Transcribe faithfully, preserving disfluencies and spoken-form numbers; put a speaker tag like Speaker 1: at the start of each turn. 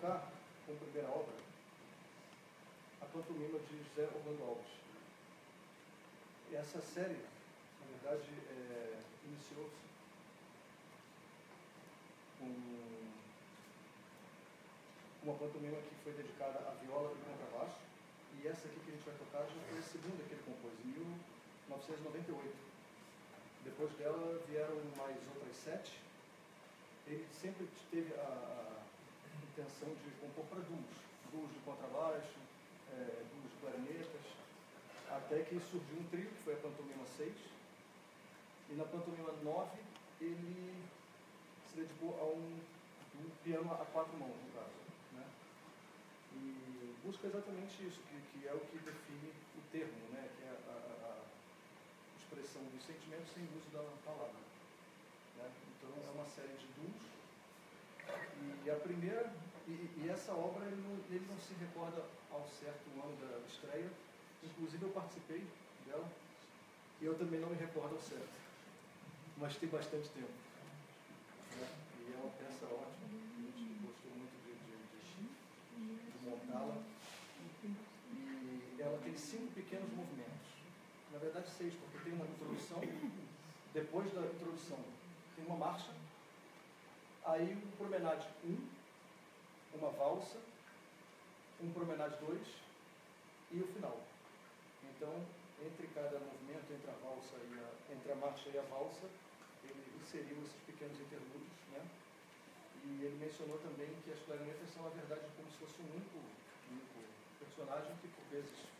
Speaker 1: tocar como primeira obra a pantomima de José Orlando Alves. E essa série, na verdade, é, iniciou-se com uma pantomima que foi dedicada à viola e contrabaixo, e essa aqui que a gente vai tocar já foi a segunda que ele compôs, em mil novecentos e noventa e oito. Depois dela vieram mais outras sete. Ele sempre teve a, a intenção de compor para duos, duos de contrabaixo, é, duos de clarinetas, até que surgiu um trio, que foi a pantomima seis, e na pantomima nove ele se dedicou a um, um piano a quatro mãos, no caso, né? E busca exatamente isso, que, que é o que define o termo, né? Que é a, a, a expressão dos sentimentos sem uso da palavra, né? Então é uma série de duos, e a primeira, e, e essa obra ele não, ele não se recorda ao certo o ano da estreia, inclusive eu participei dela, e eu também não me recordo ao certo, mas tem bastante tempo, né? E é uma peça ótima, a gente gostou muito de, de, de, de montá-la, e ela tem cinco pequenos movimentos, na verdade seis, porque tem uma introdução, depois da introdução tem uma marcha, aí um promenade um, uma valsa, um promenade dois e o final. Então, entre cada movimento, entre a valsa e a, entre a marcha e a valsa, ele inseriu esses pequenos interlúdios, né? E ele mencionou também que as clarinetas são, na verdade, como se fosse um único, único personagem que, por vezes,